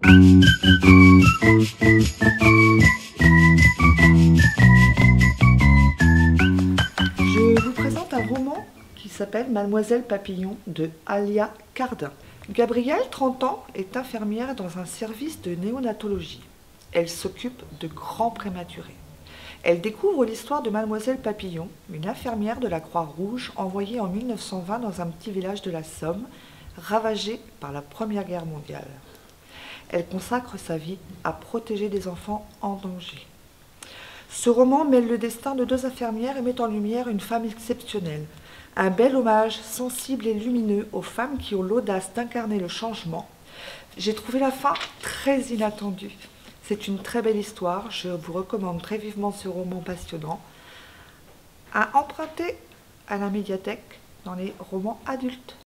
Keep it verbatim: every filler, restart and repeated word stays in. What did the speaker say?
Je vous présente un roman qui s'appelle Mademoiselle Papillon de Alia Cardin. Gabrielle, trente ans, est infirmière dans un service de néonatologie. Elle s'occupe de grands prématurés. Elle découvre l'histoire de Mademoiselle Papillon, une infirmière de la Croix-Rouge envoyée en mille neuf cent vingt dans un petit village de la Somme, ravagé par la Première Guerre mondiale. Elle consacre sa vie à protéger des enfants en danger. Ce roman mêle le destin de deux infirmières et met en lumière une femme exceptionnelle. Un bel hommage sensible et lumineux aux femmes qui ont l'audace d'incarner le changement. J'ai trouvé la fin très inattendue. C'est une très belle histoire, je vous recommande très vivement ce roman passionnant à emprunter à la médiathèque dans les romans adultes.